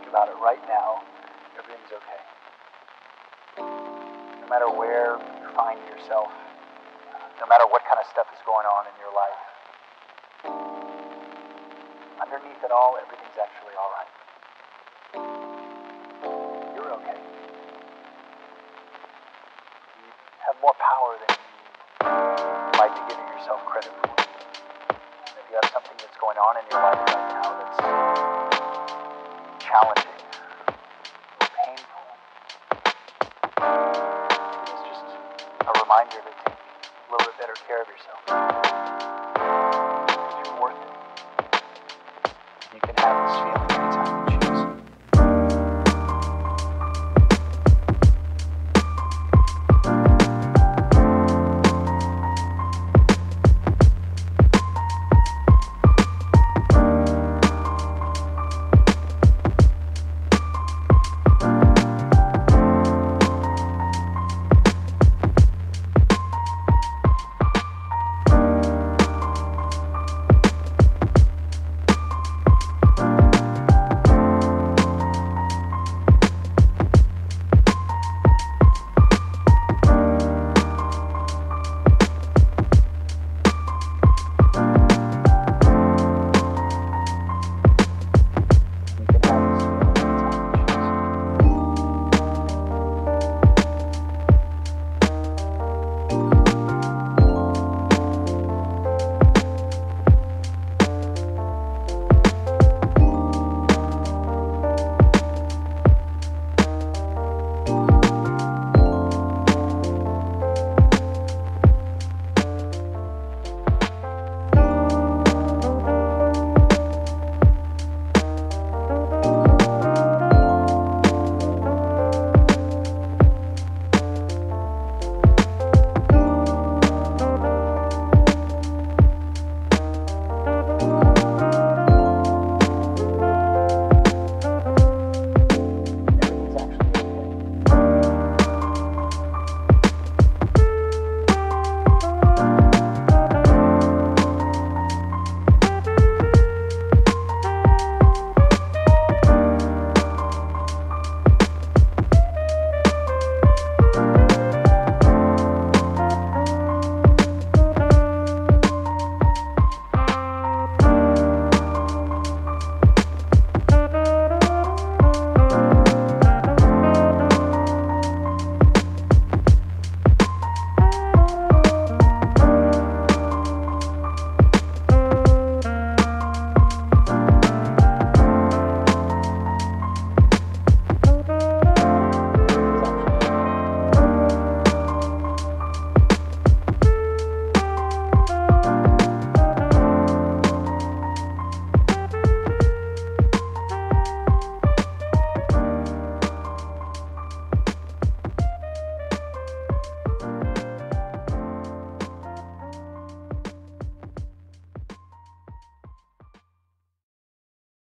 about it right now, everything's okay. No matter where you find yourself, no matter what kind of stuff is going on in your life, underneath it all, everything's actually all right. You're okay. You have more power than you might be giving yourself credit for. If you have something that's going on in your life right now that's challenging or painful, it's just a reminder to take a little bit better care of yourself. Because you're worth it. You can have this feeling